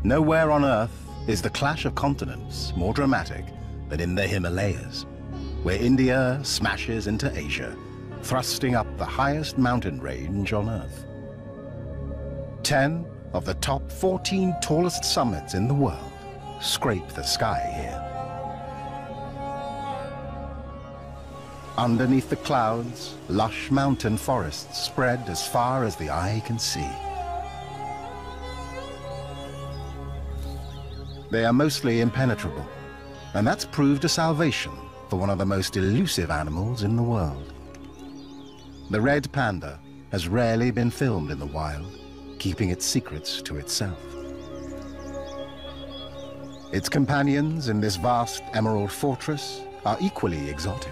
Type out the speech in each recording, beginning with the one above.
Nowhere on Earth is the clash of continents more dramatic than in the Himalayas, where India smashes into Asia, thrusting up the highest mountain range on Earth. 10 of the top 14 tallest summits in the world scrape the sky here. Underneath the clouds, lush mountain forests spread as far as the eye can see. They are mostly impenetrable, and that's proved a salvation for one of the most elusive animals in the world. The red panda has rarely been filmed in the wild, keeping its secrets to itself. Its companions in this vast emerald fortress are equally exotic.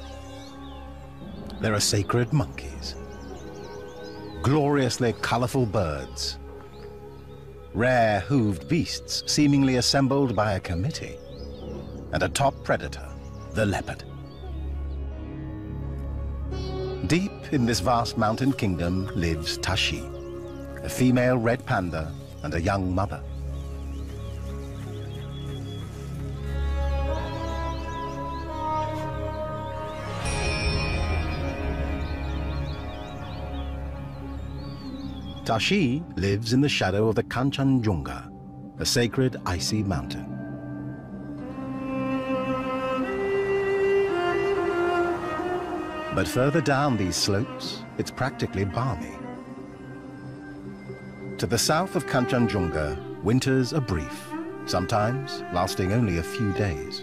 There are sacred monkeys, gloriously colorful birds, rare hooved beasts seemingly assembled by a committee, and a top predator, the leopard. Deep in this vast mountain kingdom lives Tashi, a female red panda and a young mother. Tashi lives in the shadow of the Kanchenjunga, a sacred icy mountain. But further down these slopes, it's practically balmy. To the south of Kanchenjunga, winters are brief, sometimes lasting only a few days.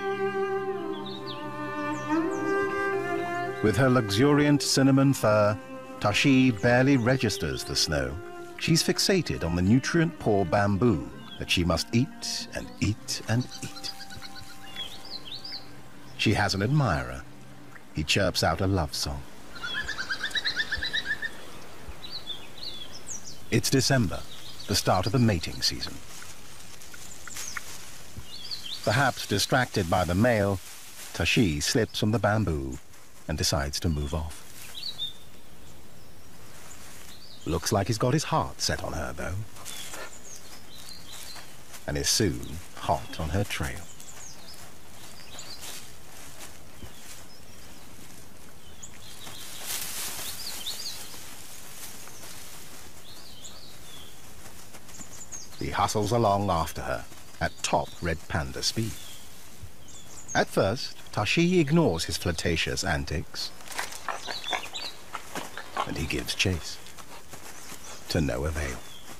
With her luxuriant cinnamon fur, Tashi barely registers the snow. She's fixated on the nutrient-poor bamboo that she must eat and eat and eat. She has an admirer. He chirps out a love song. It's December, the start of the mating season. Perhaps distracted by the male, Tashi slips from the bamboo and decides to move off. Looks like he's got his heart set on her, though, and is soon hot on her trail. He hustles along after her at top red panda speed. At first, Tashi ignores his flirtatious antics, and he gives chase. To no avail.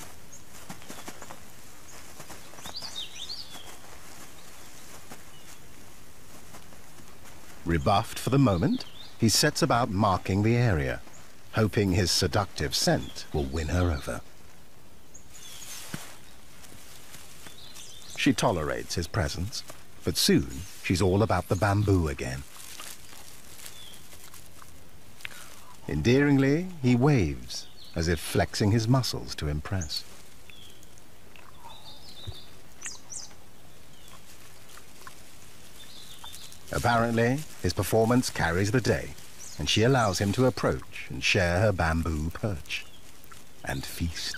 Rebuffed for the moment, he sets about marking the area, hoping his seductive scent will win her over. She tolerates his presence, but soon she's all about the bamboo again. Endearingly, he waves, as if flexing his muscles to impress. Apparently, his performance carries the day, and she allows him to approach and share her bamboo perch and feast.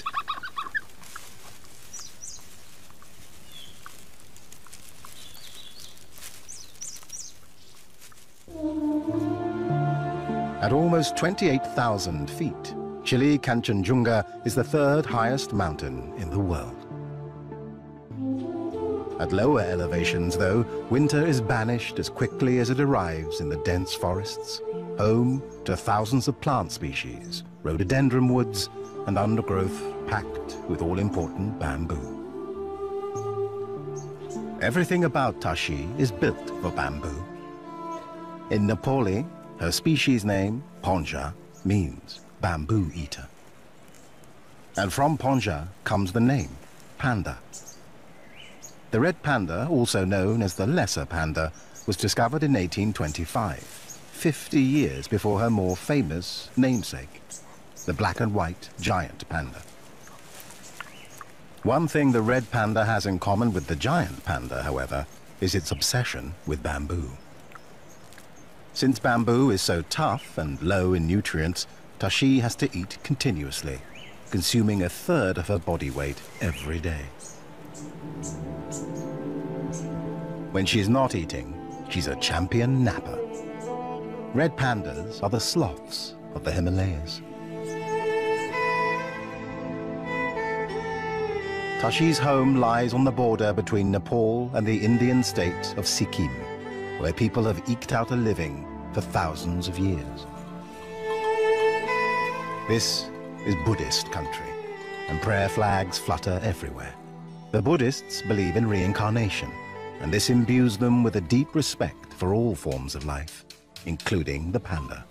At almost 28,000 feet, Chile Kanchenjunga is the third highest mountain in the world. At lower elevations, though, winter is banished as quickly as it arrives in the dense forests, home to thousands of plant species, rhododendron woods, and undergrowth packed with all-important bamboo. Everything about Tashi is built for bamboo. In Nepali, her species name, Ponja, means bamboo eater. And from Ponja comes the name, panda. The red panda, also known as the lesser panda, was discovered in 1825, 50 years before her more famous namesake, the black and white giant panda. One thing the red panda has in common with the giant panda, however, is its obsession with bamboo. Since bamboo is so tough and low in nutrients, Tashi has to eat continuously, consuming a third of her body weight every day. When she's not eating, she's a champion napper. Red pandas are the sloths of the Himalayas. Tashi's home lies on the border between Nepal and the Indian state of Sikkim, where people have eked out a living for thousands of years. This is Buddhist country, and prayer flags flutter everywhere. The Buddhists believe in reincarnation, and this imbues them with a deep respect for all forms of life, including the panda.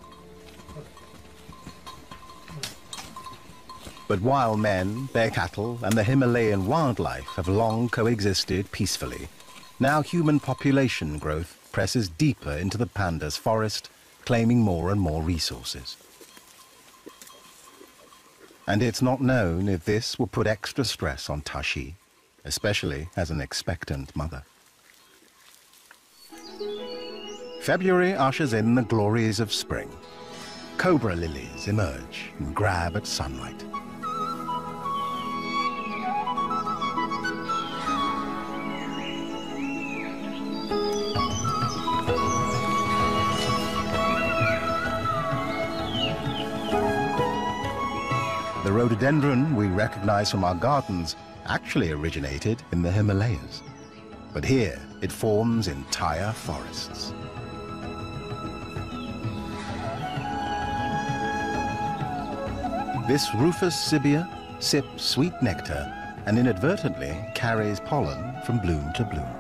But wild men, their cattle, and the Himalayan wildlife have long coexisted peacefully. Now human population growth presses deeper into the panda's forest, claiming more and more resources. And it's not known if this will put extra stress on Tashi, especially as an expectant mother. February ushers in the glories of spring. Cobra lilies emerge and grab at sunlight. The rhododendron we recognize from our gardens actually originated in the Himalayas. But here, it forms entire forests. This Rufous Cibia sips sweet nectar and inadvertently carries pollen from bloom to bloom.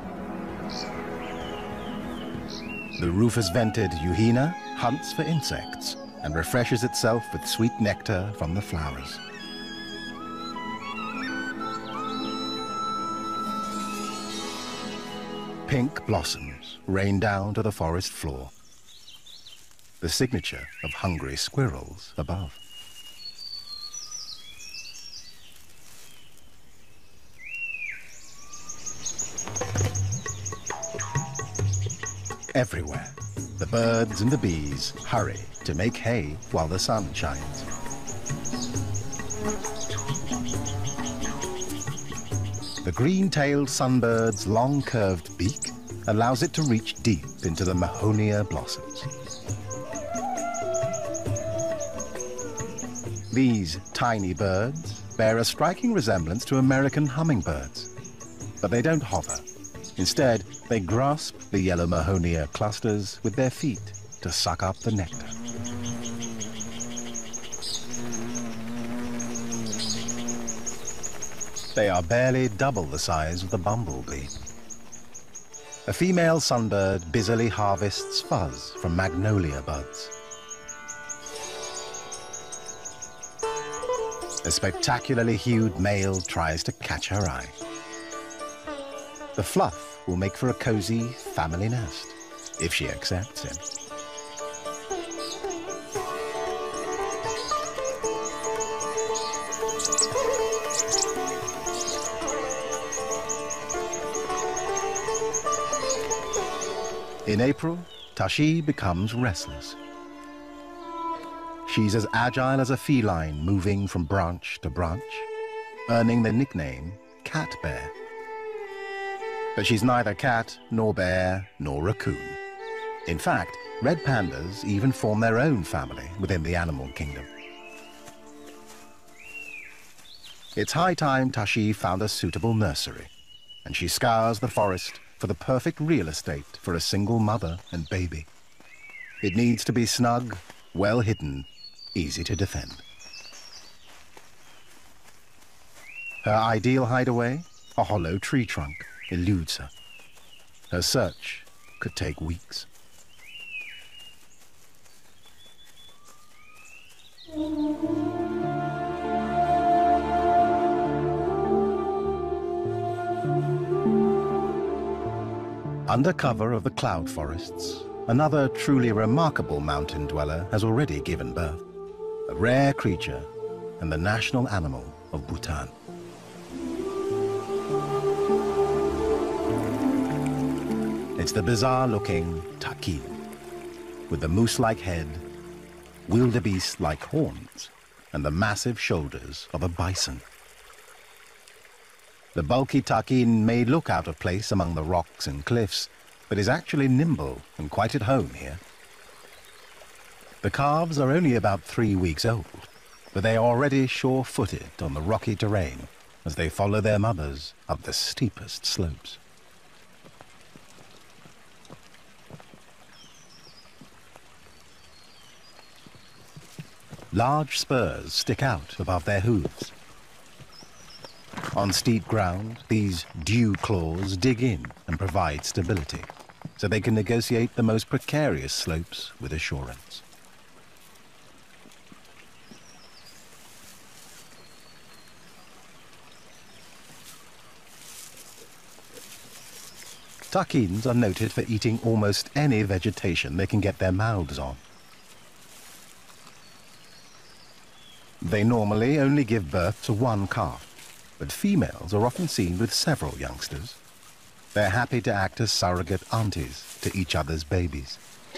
The rufous-vented Euhina hunts for insects and refreshes itself with sweet nectar from the flowers. Pink blossoms rain down to the forest floor, the signature of hungry squirrels above. Everywhere, the birds and the bees hurry to make hay while the sun shines. The green-tailed sunbird's long curved beak allows it to reach deep into the Mahonia blossoms. These tiny birds bear a striking resemblance to American hummingbirds, but they don't hover. Instead, they grasp the yellow Mahonia clusters with their feet to suck up the nectar. They are barely double the size of the bumblebee. A female sunbird busily harvests fuzz from magnolia buds. A spectacularly hued male tries to catch her eye. The fluff will make for a cozy family nest, if she accepts him. In April, Tashi becomes restless. She's as agile as a feline moving from branch to branch, earning the nickname Cat Bear. But she's neither cat, nor bear, nor raccoon. In fact, red pandas even form their own family within the animal kingdom. It's high time Tashi found a suitable nursery, and she scours the forest for the perfect real estate for a single mother and baby. It needs to be snug, well hidden, easy to defend. Her ideal hideaway, a hollow tree trunk, eludes her. Her search could take weeks. Under cover of the cloud forests, another truly remarkable mountain dweller has already given birth. A rare creature and the national animal of Bhutan. It's the bizarre-looking Taki, with the moose-like head, wildebeest-like horns, and the massive shoulders of a bison. The bulky Takin may look out of place among the rocks and cliffs, but is actually nimble and quite at home here. The calves are only about 3 weeks old, but they are already sure-footed on the rocky terrain as they follow their mothers up the steepest slopes. Large spurs stick out above their hooves. On steep ground, these dew claws dig in and provide stability, so they can negotiate the most precarious slopes with assurance. Takins are noted for eating almost any vegetation they can get their mouths on. They normally only give birth to one calf, but females are often seen with several youngsters. They're happy to act as surrogate aunties to each other's babies.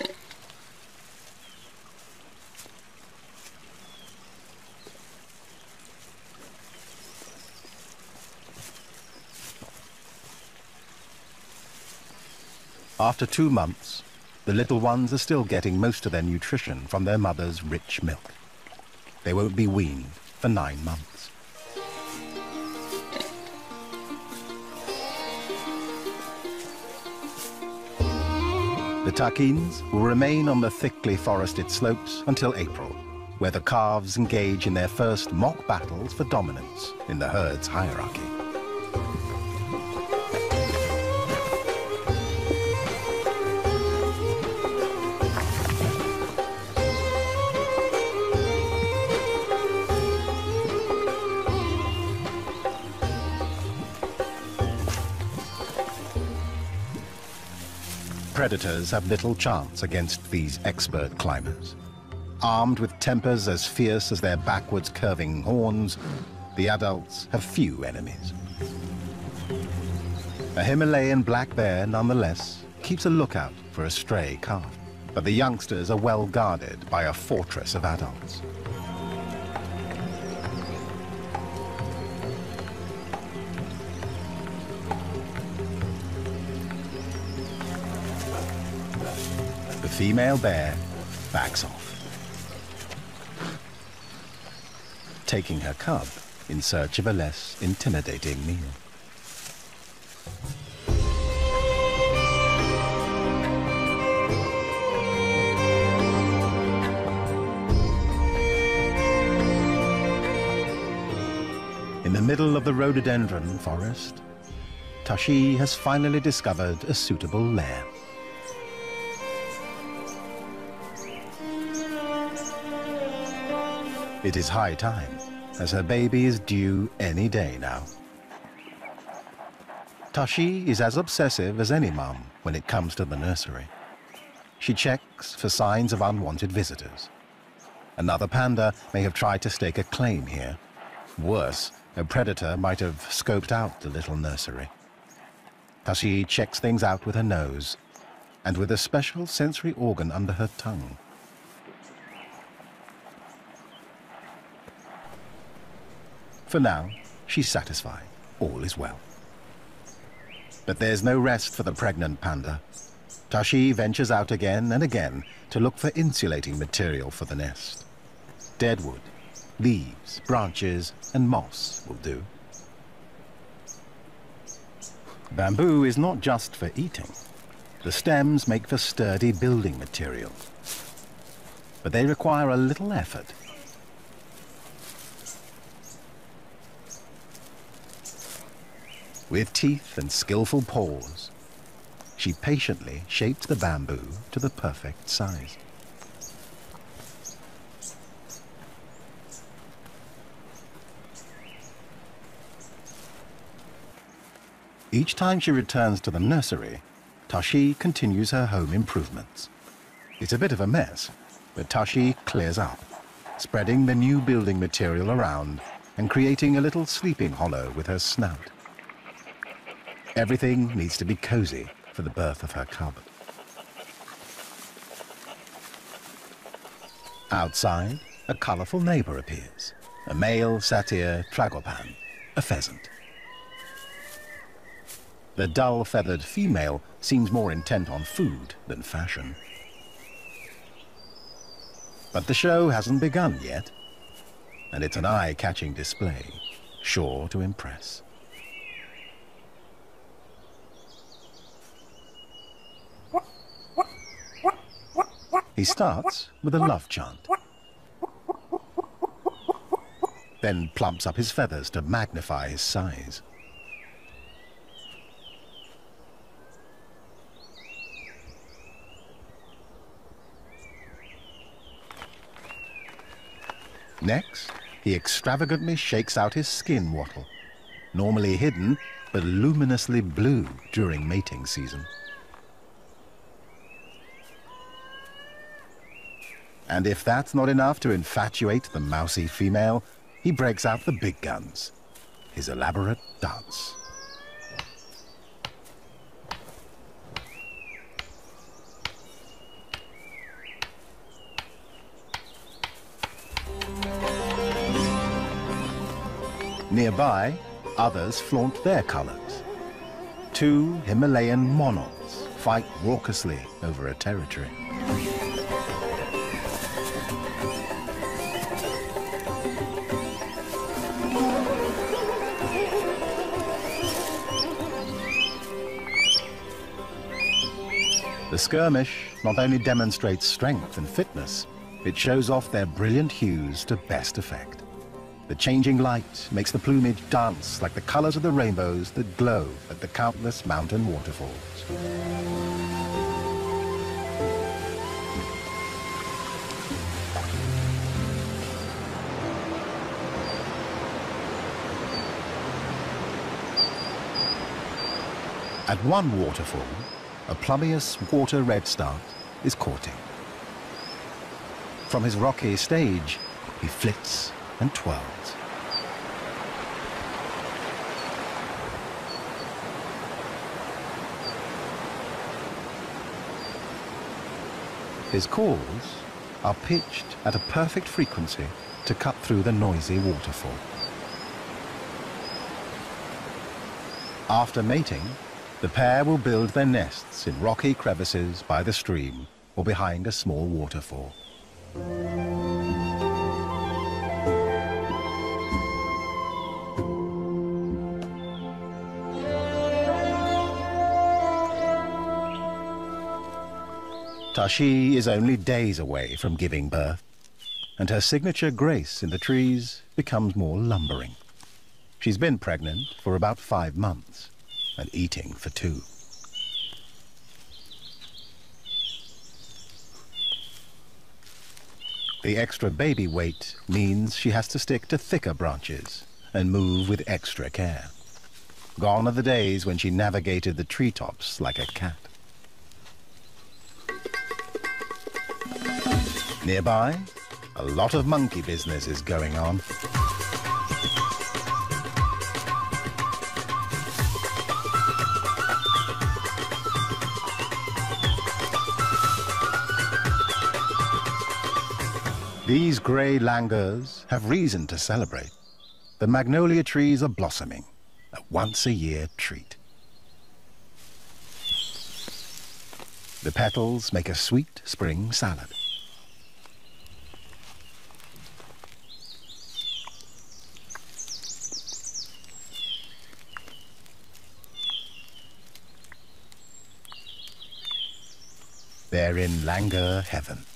After 2 months, the little ones are still getting most of their nutrition from their mother's rich milk. They won't be weaned for 9 months. The Takins will remain on the thickly forested slopes until April, where the calves engage in their first mock battles for dominance in the herd's hierarchy. Predators have little chance against these expert climbers. Armed with tempers as fierce as their backwards curving horns, the adults have few enemies. A Himalayan black bear, nonetheless, keeps a lookout for a stray calf, but the youngsters are well guarded by a fortress of adults. The female bear backs off, taking her cub in search of a less intimidating meal. In the middle of the rhododendron forest, Tashi has finally discovered a suitable lair. It is high time, as her baby is due any day now. Tashi is as obsessive as any mum when it comes to the nursery. She checks for signs of unwanted visitors. Another panda may have tried to stake a claim here. Worse, a predator might have scoped out the little nursery. Tashi checks things out with her nose and with a special sensory organ under her tongue. For now, she's satisfied. All is well. But there's no rest for the pregnant panda. Tashi ventures out again and again to look for insulating material for the nest. Deadwood, leaves, branches, and moss will do. Bamboo is not just for eating. The stems make for sturdy building material. But they require a little effort. With teeth and skillful paws, she patiently shaped the bamboo to the perfect size. Each time she returns to the nursery, Tashi continues her home improvements. It's a bit of a mess, but Tashi clears up, spreading the new building material around and creating a little sleeping hollow with her snout. Everything needs to be cozy for the birth of her cub. Outside, a colorful neighbor appears, a male satyr tragopan, a pheasant. The dull-feathered female seems more intent on food than fashion. But the show hasn't begun yet, and it's an eye-catching display, sure to impress. He starts with a love chant, then plumps up his feathers to magnify his size. Next, he extravagantly shakes out his skin wattle, normally hidden but luminously blue during mating season. And if that's not enough to infatuate the mousy female, he breaks out the big guns, his elaborate dance. Nearby, others flaunt their colors. Two Himalayan monarchs fight raucously over a territory. The skirmish not only demonstrates strength and fitness, it shows off their brilliant hues to best effect. The changing light makes the plumage dance like the colors of the rainbows that glow at the countless mountain waterfalls. At one waterfall, a plumeous water redstart is courting. From his rocky stage, he flits and twirls. His calls are pitched at a perfect frequency to cut through the noisy waterfall. After mating, the pair will build their nests in rocky crevices by the stream or behind a small waterfall. Tashi is only days away from giving birth, and her signature grace in the trees becomes more lumbering. She's been pregnant for about 5 months and eating for 2. The extra baby weight means she has to stick to thicker branches and move with extra care. Gone are the days when she navigated the treetops like a cat. Nearby, a lot of monkey business is going on. These grey langurs have reason to celebrate. The magnolia trees are blossoming, a once-a-year treat. The petals make a sweet spring salad. They're in langur heaven.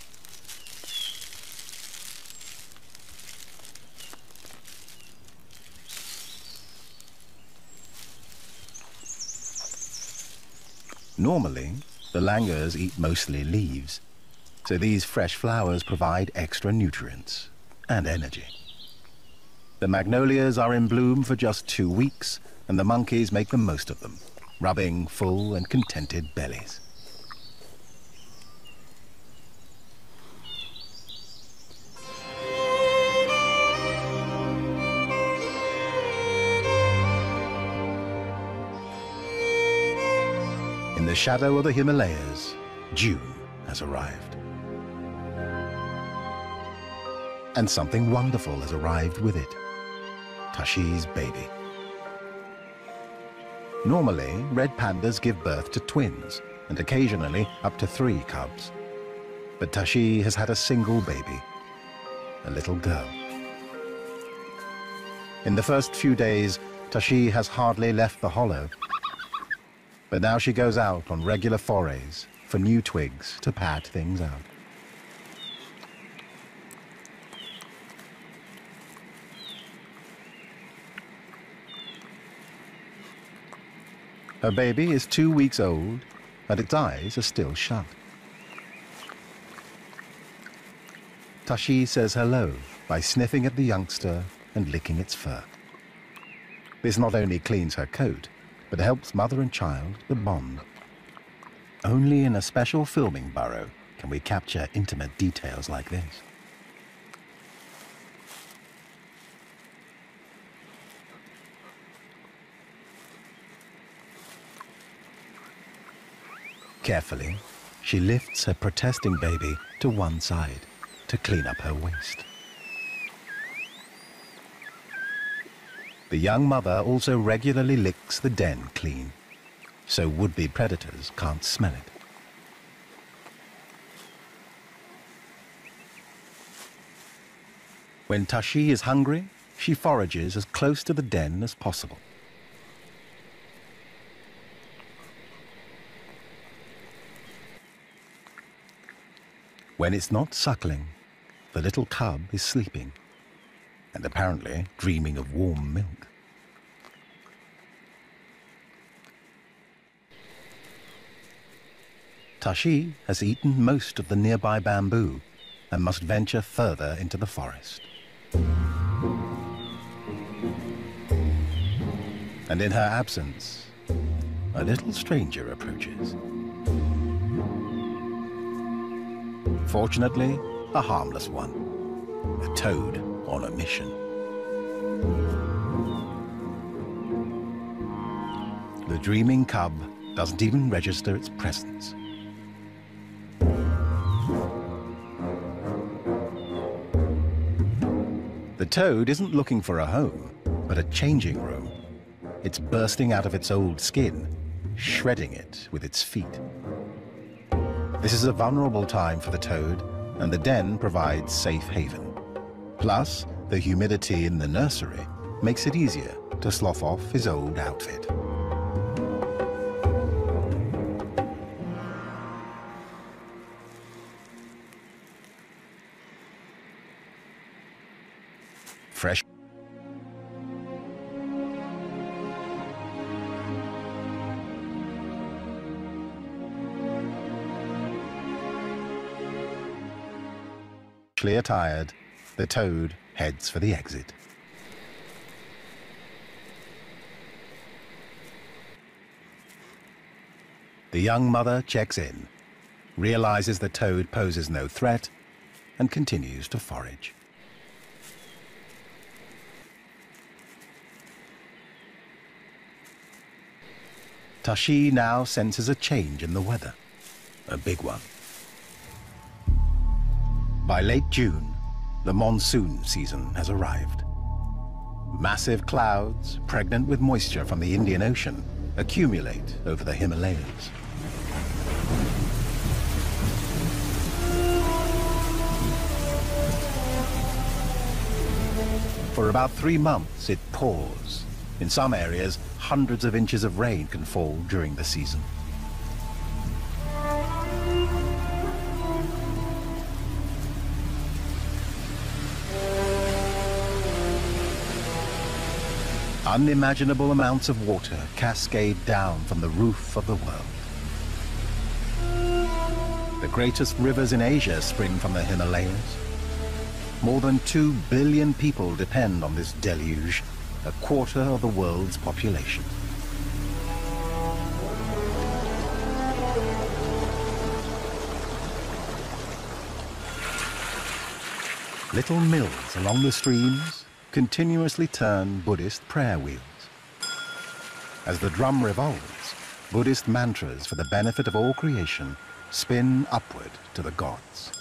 Normally, the langurs eat mostly leaves, so these fresh flowers provide extra nutrients and energy. The magnolias are in bloom for just 2 weeks, and the monkeys make the most of them, rubbing full and contented bellies. In the shadow of the Himalayas, June has arrived. And something wonderful has arrived with it. Tashi's baby. Normally, red pandas give birth to twins, and occasionally up to 3 cubs. But Tashi has had a single baby, a little girl. In the first few days, Tashi has hardly left the hollow. But now she goes out on regular forays for new twigs to pad things out. Her baby is 2 weeks old, and its eyes are still shut. Tashi says hello by sniffing at the youngster and licking its fur. This not only cleans her coat, but helps mother and child to bond. Only in a special filming burrow can we capture intimate details like this. Carefully, she lifts her protesting baby to one side to clean up her waist. The young mother also regularly licks the den clean, so would-be predators can't smell it. When Tashi is hungry, she forages as close to the den as possible. When it's not suckling, the little cub is sleeping, and apparently dreaming of warm milk. Tashi has eaten most of the nearby bamboo and must venture further into the forest. And in her absence, a little stranger approaches. Fortunately, a harmless one, a toad on a mission. The dreaming cub doesn't even register its presence. The toad isn't looking for a home, but a changing room. It's bursting out of its old skin, shredding it with its feet. This is a vulnerable time for the toad, and the den provides safe haven. Plus, the humidity in the nursery makes it easier to slough off his old outfit. Fresh. Clear tired, the toad heads for the exit. The young mother checks in, realizes the toad poses no threat, and continues to forage. Tashi now senses a change in the weather, a big one. By late June, the monsoon season has arrived. Massive clouds, pregnant with moisture from the Indian Ocean, accumulate over the Himalayas. For about 3 months, it pours. In some areas, hundreds of inches of rain can fall during the season. Unimaginable amounts of water cascade down from the roof of the world. The greatest rivers in Asia spring from the Himalayas. More than 2 billion people depend on this deluge, a quarter of the world's population. Little mills along the streams continuously turn Buddhist prayer wheels. As the drum revolves, Buddhist mantras for the benefit of all creation spin upward to the gods.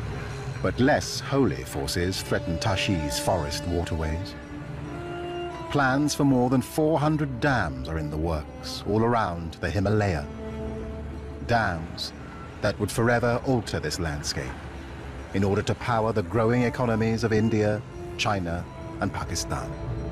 But less holy forces threaten Tashi's forest waterways. Plans for more than 400 dams are in the works all around the Himalaya. Dams that would forever alter this landscape in order to power the growing economies of India, China, and Pakistan.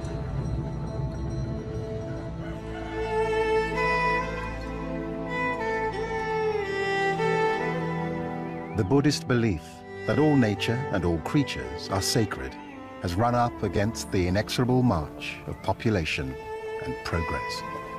The Buddhist belief that all nature and all creatures are sacred has run up against the inexorable march of population and progress.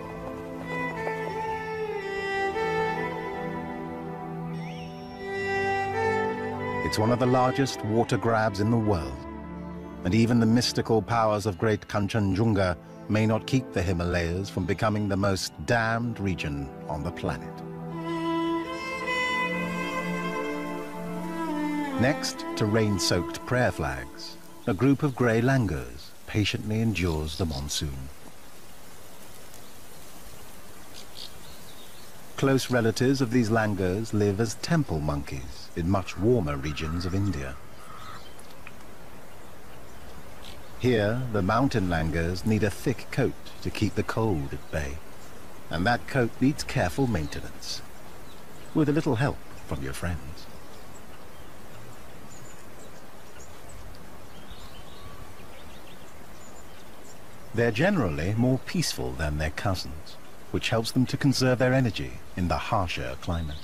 It's one of the largest water grabs in the world, and even the mystical powers of Great Kanchenjunga may not keep the Himalayas from becoming the most dammed region on the planet. Next to rain-soaked prayer flags, a group of grey langurs patiently endures the monsoon. Close relatives of these langurs live as temple monkeys in much warmer regions of India. Here, the mountain langurs need a thick coat to keep the cold at bay, and that coat needs careful maintenance, with a little help from your friends. They're generally more peaceful than their cousins, which helps them to conserve their energy in the harsher climate.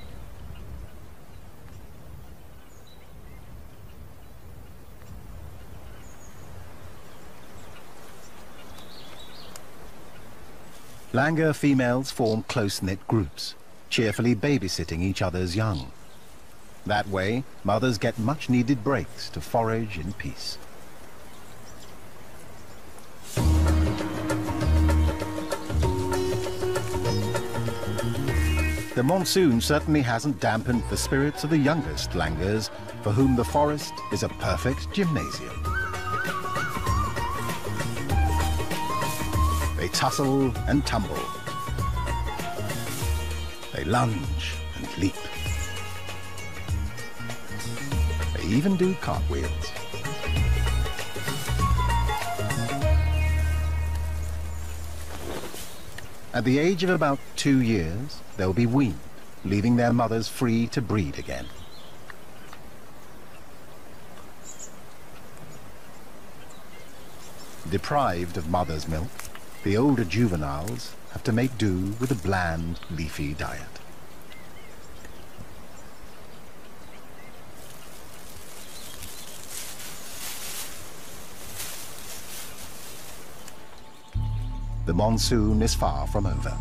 Langur females form close-knit groups, cheerfully babysitting each other's young. That way, mothers get much-needed breaks to forage in peace. The monsoon certainly hasn't dampened the spirits of the youngest langurs, for whom the forest is a perfect gymnasium. They tussle and tumble. They lunge and leap. They even do cartwheels. At the age of about 2 years, they'll be weaned, leaving their mothers free to breed again. Deprived of mother's milk, the older juveniles have to make do with a bland, leafy diet. The monsoon is far from over.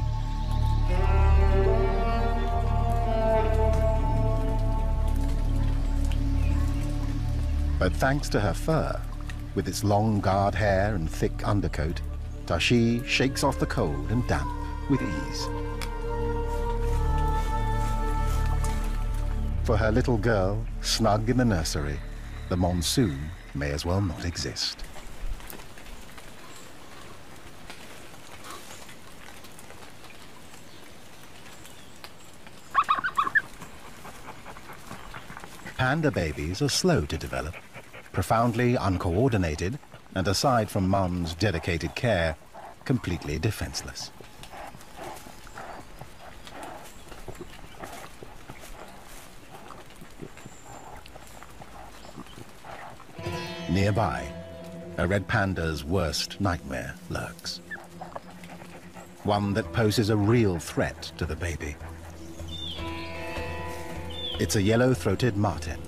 But thanks to her fur, with its long guard hair and thick undercoat, Tashi shakes off the cold and damp with ease. For her little girl, snug in the nursery, the monsoon may as well not exist. Panda babies are slow to develop, profoundly uncoordinated, and aside from Mum's dedicated care, completely defenseless. Nearby, a red panda's worst nightmare lurks. One that poses a real threat to the baby. It's a yellow-throated marten.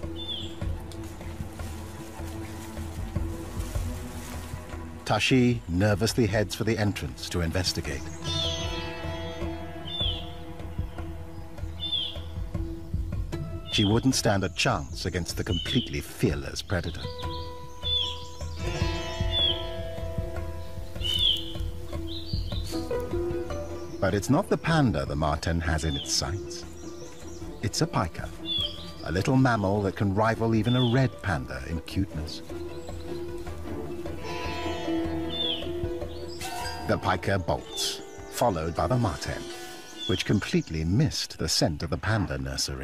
Tashi nervously heads for the entrance to investigate. She wouldn't stand a chance against the completely fearless predator. But it's not the panda the marten has in its sights. It's a pika, a little mammal that can rival even a red panda in cuteness. The pika bolts, followed by the marten, which completely missed the scent of the panda nursery.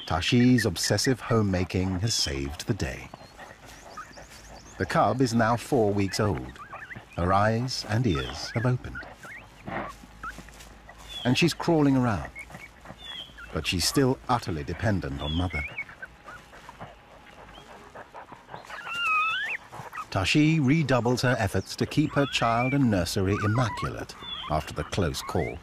Tashi's obsessive homemaking has saved the day. The cub is now 4 weeks old. Her eyes and ears have opened. And she's crawling around. But she's still utterly dependent on mother. Tashi redoubles her efforts to keep her child and nursery immaculate after the close call.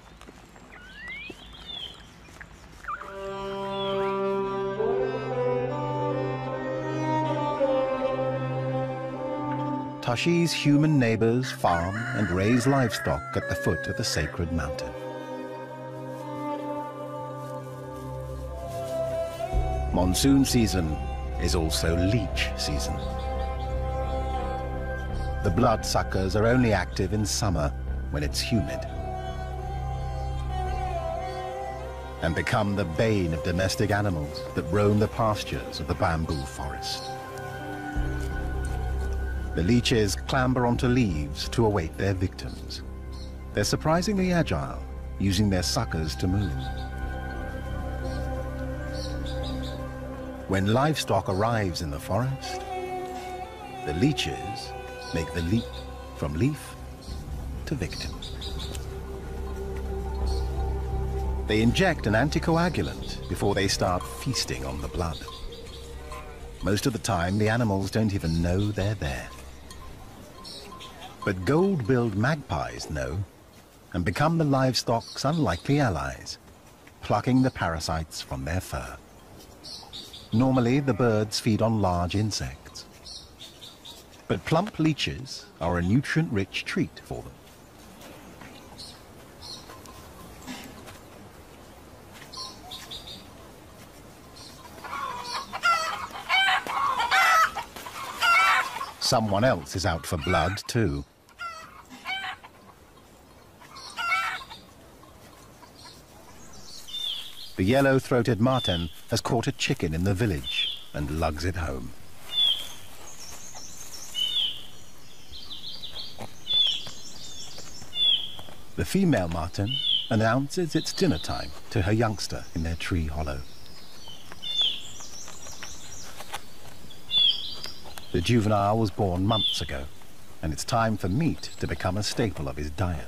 Tashi's human neighbors farm and raise livestock at the foot of the sacred mountain. Monsoon season is also leech season. The bloodsuckers are only active in summer when it's humid, and become the bane of domestic animals that roam the pastures of the bamboo forest. The leeches clamber onto leaves to await their victims. They're surprisingly agile, using their suckers to move. When livestock arrives in the forest, the leeches make the leap from leaf to victim. They inject an anticoagulant before they start feasting on the blood. Most of the time, the animals don't even know they're there. But gold-billed magpies know and become the livestock's unlikely allies, plucking the parasites from their fur. Normally, the birds feed on large insects. But plump leeches are a nutrient-rich treat for them. Someone else is out for blood, too. The yellow-throated marten has caught a chicken in the village and lugs it home. The female marten announces it's dinner time to her youngster in their tree hollow. The juvenile was born months ago, and it's time for meat to become a staple of his diet.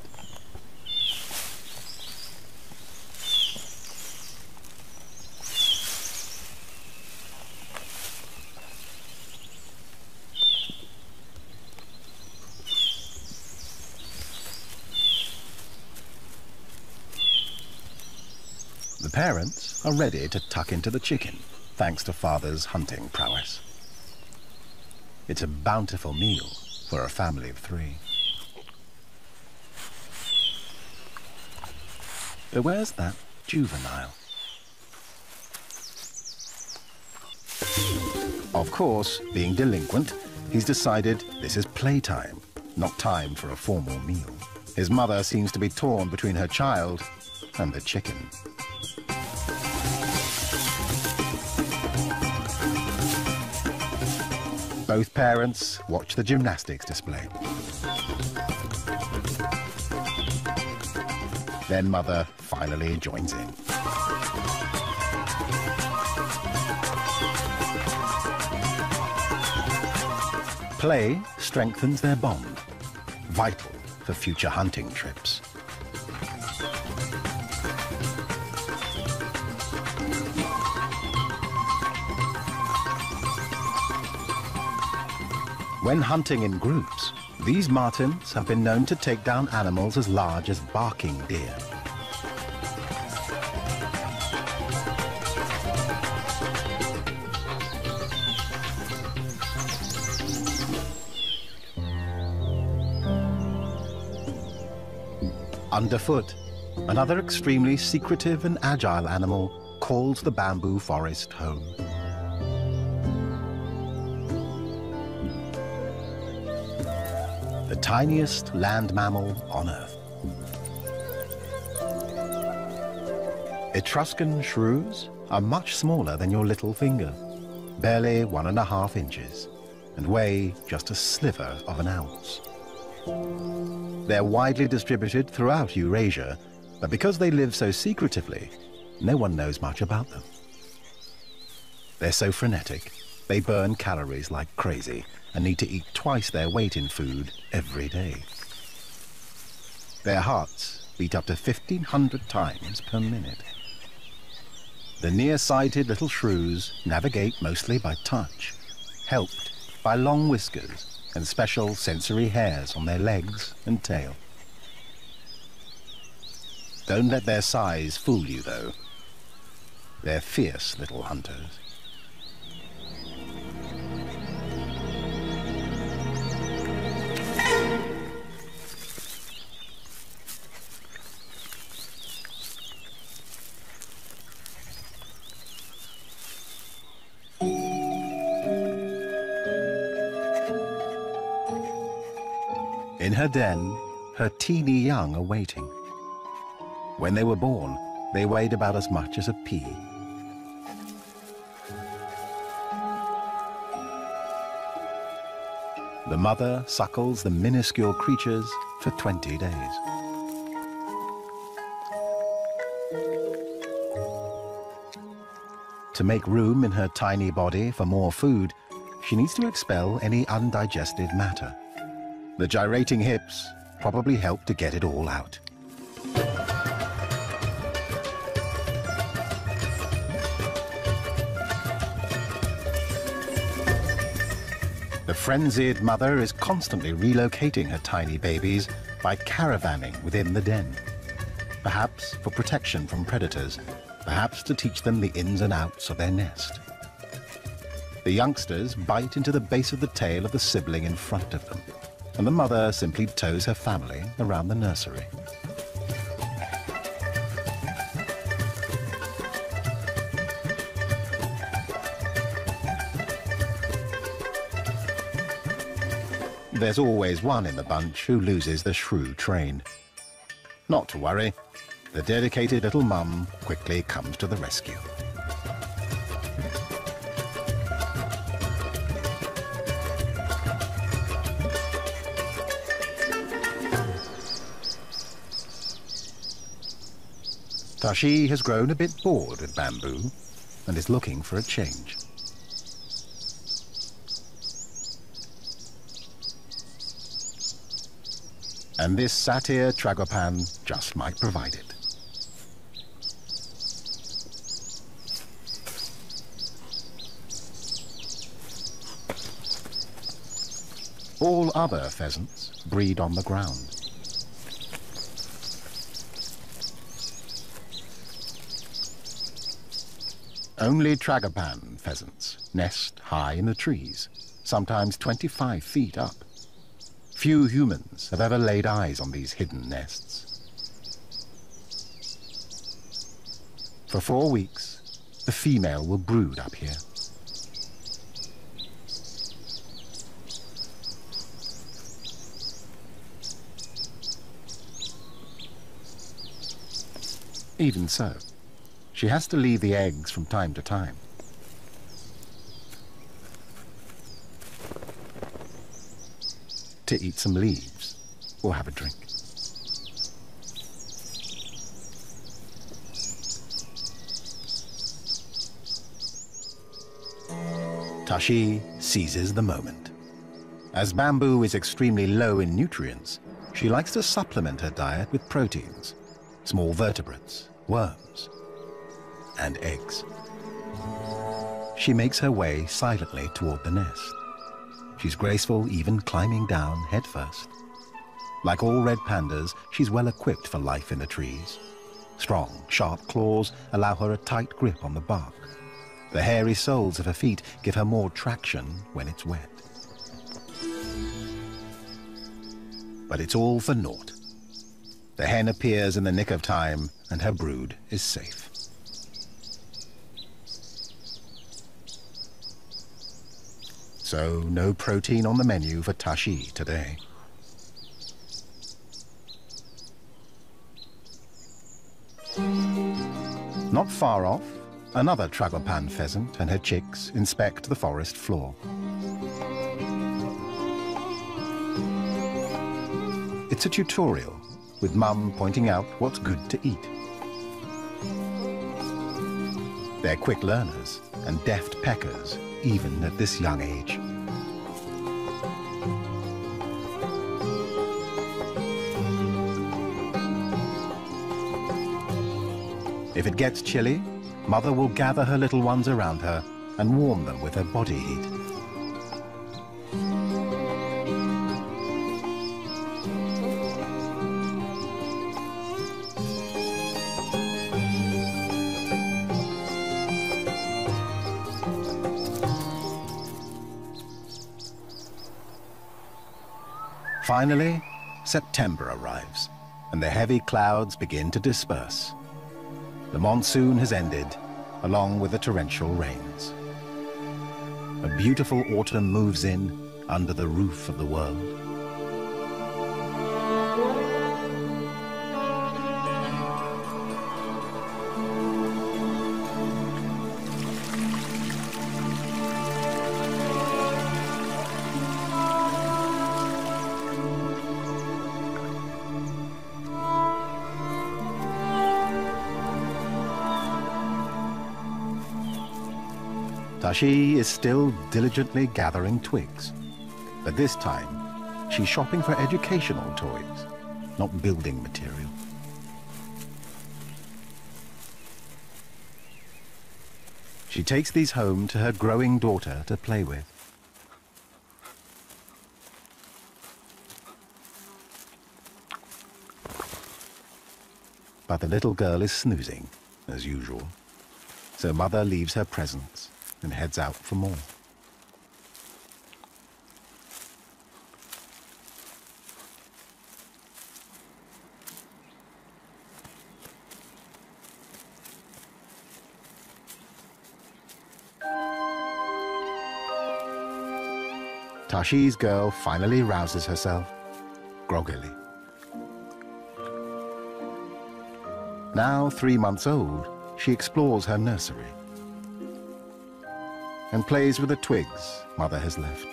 The parents are ready to tuck into the chicken, thanks to father's hunting prowess. It's a bountiful meal for a family of 3. But where's that juvenile? Of course, being delinquent, he's decided this is playtime, not time for a formal meal. His mother seems to be torn between her child and the chicken. Both parents watch the gymnastics display. Then mother finally joins in. Play strengthens their bond, vital for future hunting trips. When hunting in groups, these martens have been known to take down animals as large as barking deer. Underfoot, another extremely secretive and agile animal calls the bamboo forest home. The tiniest land mammal on Earth. Etruscan shrews are much smaller than your little finger, barely 1.5 inches, and weigh just a sliver of an ounce. They're widely distributed throughout Eurasia, but because they live so secretively, no one knows much about them. They're so frenetic, they burn calories like crazy and need to eat twice their weight in food every day. Their hearts beat up to 1,500 times per minute. The nearsighted little shrews navigate mostly by touch, helped by long whiskers and special sensory hairs on their legs and tail. Don't let their size fool you, though. They're fierce little hunters. In her den, her teeny young are waiting. When they were born, they weighed about as much as a pea. The mother suckles the minuscule creatures for 20 days. To make room in her tiny body for more food, she needs to expel any undigested matter. The gyrating hips probably help to get it all out. The frenzied mother is constantly relocating her tiny babies by caravanning within the den. Perhaps for protection from predators, perhaps to teach them the ins and outs of their nest. The youngsters bite into the base of the tail of the sibling in front of them, and the mother simply tows her family around the nursery. There's always one in the bunch who loses the shrew train. Not to worry, the dedicated little mum quickly comes to the rescue. Tashi has grown a bit bored with bamboo and is looking for a change. And this satyr tragopan just might provide it. All other pheasants breed on the ground. Only tragopan pheasants nest high in the trees, sometimes 25 feet up. Few humans have ever laid eyes on these hidden nests. For 4 weeks, the female will brood up here. Even so, she has to leave the eggs from time to time. To eat some leaves or have a drink. Tashi seizes the moment. As bamboo is extremely low in nutrients, she likes to supplement her diet with proteins, small vertebrates, worms, and eggs. She makes her way silently toward the nest. She's graceful, even climbing down headfirst. Like all red pandas, she's well equipped for life in the trees. Strong, sharp claws allow her a tight grip on the bark. The hairy soles of her feet give her more traction when it's wet. But it's all for naught. The hen appears in the nick of time, and her brood is safe. So, no protein on the menu for Tashi today. Not far off, another tragopan pheasant and her chicks inspect the forest floor. It's a tutorial, with Mum pointing out what's good to eat. They're quick learners, and deft peckers even at this young age. If it gets chilly, Mother will gather her little ones around her and warm them with her body heat. Finally, September arrives, and the heavy clouds begin to disperse. The monsoon has ended, along with the torrential rains. A beautiful autumn moves in under the roof of the world. Tashi is still diligently gathering twigs, but this time she's shopping for educational toys, not building material. She takes these home to her growing daughter to play with. But the little girl is snoozing, as usual, so Mother leaves her presents and heads out for more. Tashi's girl finally rouses herself, groggily. Now 3 months old, she explores her nursery and plays with the twigs Mother has left.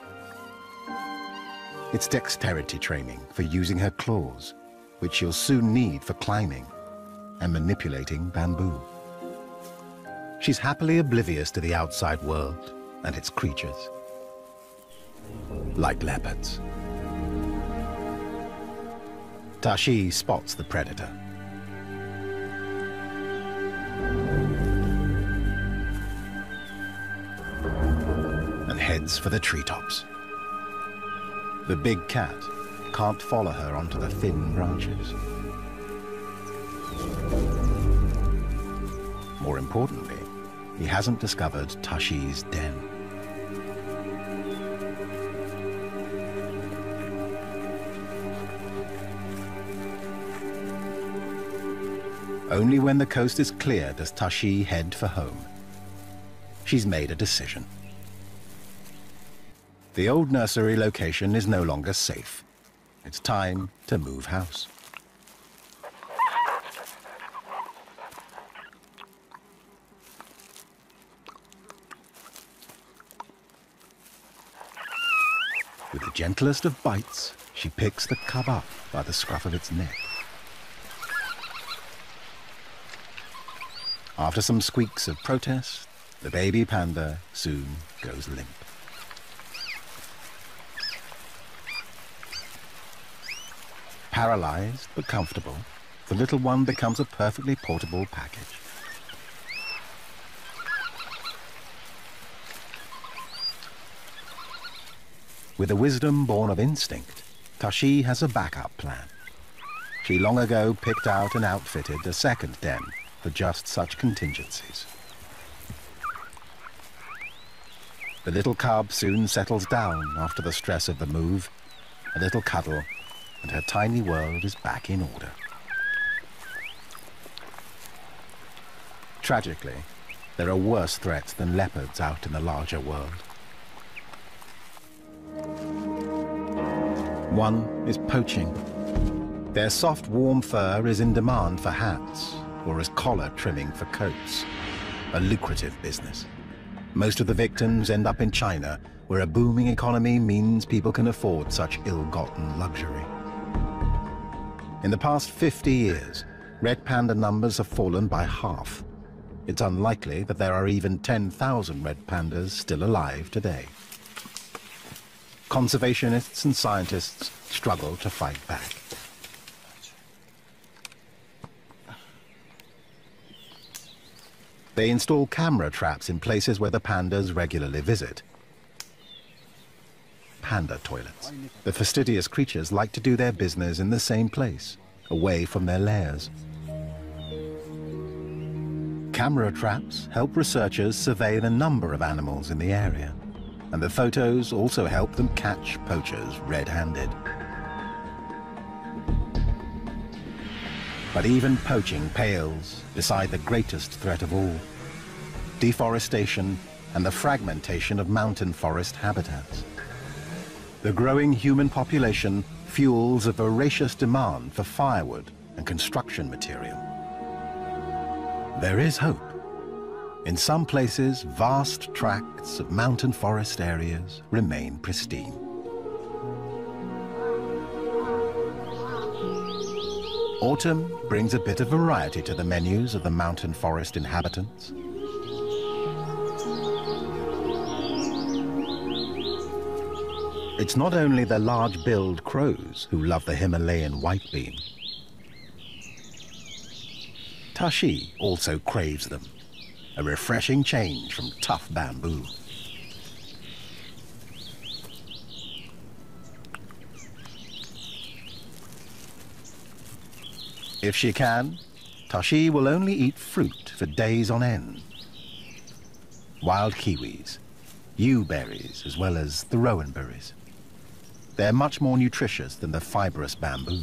It's dexterity training for using her claws, which she'll soon need for climbing and manipulating bamboo. She's happily oblivious to the outside world and its creatures, like leopards. Tashi spots the predator. Heads for the treetops. The big cat can't follow her onto the thin branches. More importantly, he hasn't discovered Tashi's den. Only when the coast is clear does Tashi head for home. She's made a decision. The old nursery location is no longer safe. It's time to move house. With the gentlest of bites, she picks the cub up by the scruff of its neck. After some squeaks of protest, the baby panda soon goes limp. Paralyzed but comfortable, the little one becomes a perfectly portable package. With a wisdom born of instinct, Tashi has a backup plan. She long ago picked out and outfitted a second den for just such contingencies. The little cub soon settles down after the stress of the move, a little cuddle, and her tiny world is back in order. Tragically, there are worse threats than leopards out in the larger world. One is poaching. Their soft, warm fur is in demand for hats or as collar trimming for coats, a lucrative business. Most of the victims end up in China, where a booming economy means people can afford such ill-gotten luxury. In the past 50 years, red panda numbers have fallen by half. it's unlikely that there are even 10,000 red pandas still alive today. Conservationists and scientists struggle to fight back. They install camera traps in places where the pandas regularly visit. Panda toilets. The fastidious creatures like to do their business in the same place, away from their lairs. Camera traps help researchers survey the number of animals in the area, and the photos also help them catch poachers red-handed. But even poaching pales beside the greatest threat of all: deforestation and the fragmentation of mountain forest habitats. The growing human population fuels a voracious demand for firewood and construction material. There is hope. In some places, vast tracts of mountain forest areas remain pristine. Autumn brings a bit of variety to the menus of the mountain forest inhabitants. It's not only the large-billed crows who love the Himalayan whitebeam. Tashi also craves them, a refreshing change from tough bamboo. If she can, Tashi will only eat fruit for days on end. Wild kiwis, yew berries, as well as the rowan berries. They're much more nutritious than the fibrous bamboo.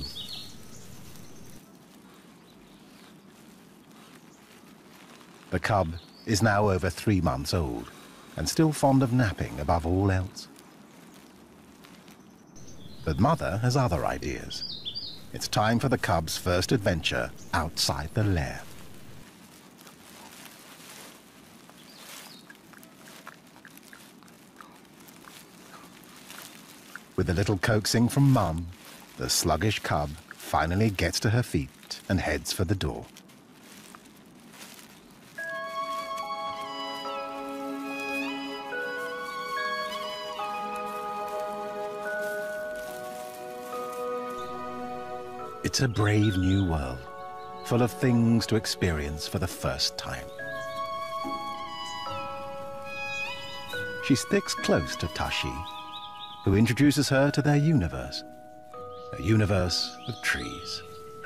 The cub is now over 3 months old and still fond of napping above all else. But mother has other ideas. It's time for the cub's first adventure outside the lair. With a little coaxing from Mum, the sluggish cub finally gets to her feet and heads for the door. It's a brave new world, full of things to experience for the first time. She sticks close to Tashi, who introduces her to their universe, a universe of trees.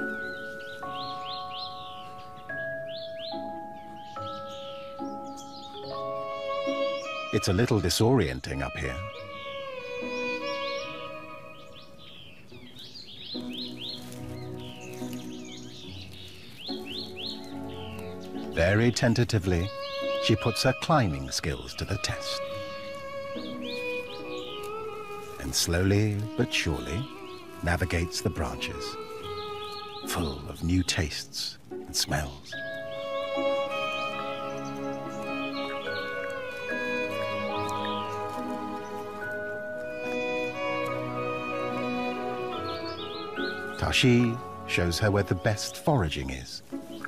It's a little disorienting up here. Very tentatively, she puts her climbing skills to the test. And slowly but surely navigates the branches, full of new tastes and smells. Tashi shows her where the best foraging is.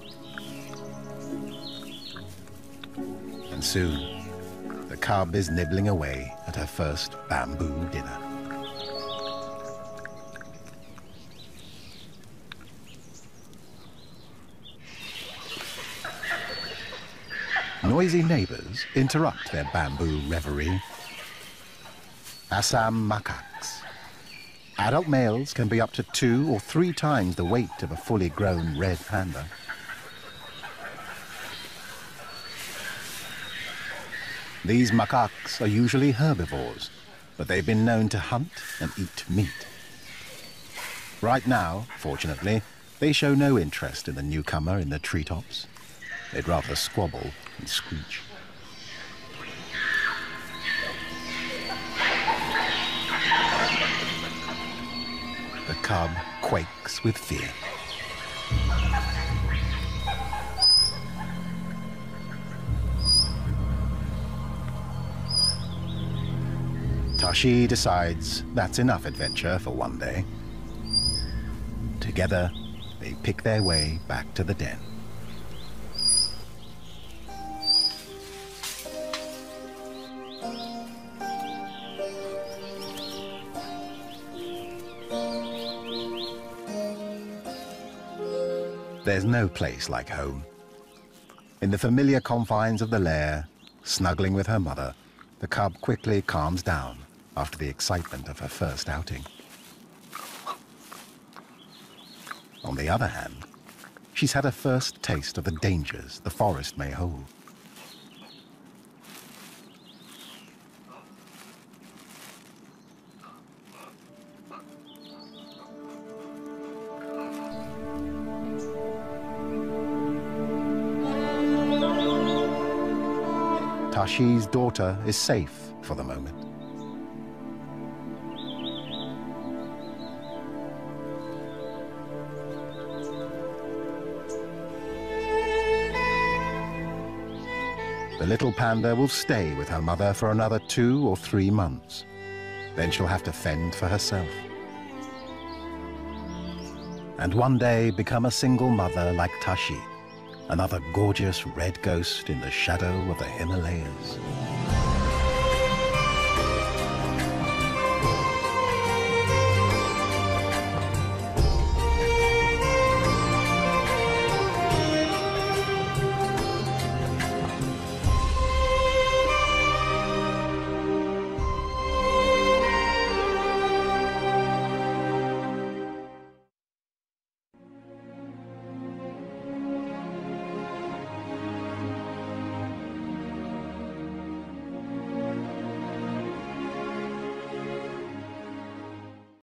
And soon, the cub is nibbling away at her first bamboo dinner. Noisy neighbors interrupt their bamboo reverie. Assam macaques. Adult males can be up to 2 or 3 times the weight of a fully grown red panda. These macaques are usually herbivores, but they've been known to hunt and eat meat. Right now, fortunately, they show no interest in the newcomer in the treetops. They'd rather squabble and screech. The cub quakes with fear. Tashi decides that's enough adventure for one day. Together, they pick their way back to the den. There's no place like home. In the familiar confines of the lair, snuggling with her mother, the cub quickly calms down after the excitement of her first outing. On the other hand, she's had a first taste of the dangers the forest may hold. Tashi's daughter is safe for the moment. The little panda will stay with her mother for another 2 or 3 months. Then she'll have to fend for herself. And one day become a single mother like Tashi, another gorgeous red ghost in the shadow of the Himalayas.